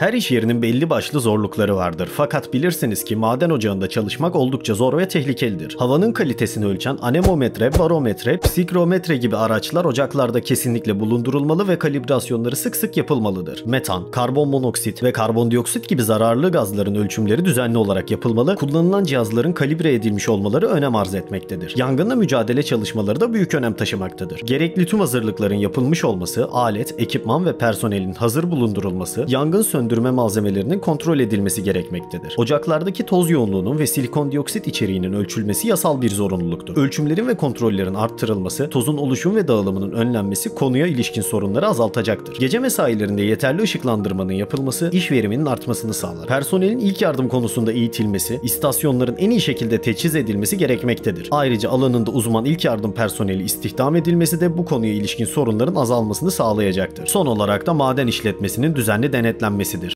Her iş yerinin belli başlı zorlukları vardır. Fakat bilirsiniz ki maden ocağında çalışmak oldukça zor ve tehlikelidir. Havanın kalitesini ölçen anemometre, barometre, psikrometre gibi araçlar ocaklarda kesinlikle bulundurulmalı ve kalibrasyonları sık sık yapılmalıdır. Metan, karbon monoksit ve karbondioksit gibi zararlı gazların ölçümleri düzenli olarak yapılmalı, kullanılan cihazların kalibre edilmiş olmaları önem arz etmektedir. Yangınla mücadele çalışmaları da büyük önem taşımaktadır. Gerekli tüm hazırlıkların yapılmış olması, alet, ekipman ve personelin hazır bulundurulması, yangın söndürme malzemelerinin kontrol edilmesi gerekmektedir. Ocaklardaki toz yoğunluğunun ve silikon içeriğinin ölçülmesi yasal bir zorunluluktur. Ölçümlerin ve kontrollerin arttırılması, tozun oluşum ve dağılımının önlenmesi konuya ilişkin sorunları azaltacaktır. Gece mesailerinde yeterli ışıklandırmanın yapılması iş veriminin artmasını sağlar. Personelin ilk yardım konusunda eğitilmesi, istasyonların en iyi şekilde teçhiz edilmesi gerekmektedir. Ayrıca alanında uzman ilk yardım personeli istihdam edilmesi de bu konuya ilişkin sorunların azalmasını sağlayacaktır. Son olarak da maden işletmesinin düzenli denetlenmesidir.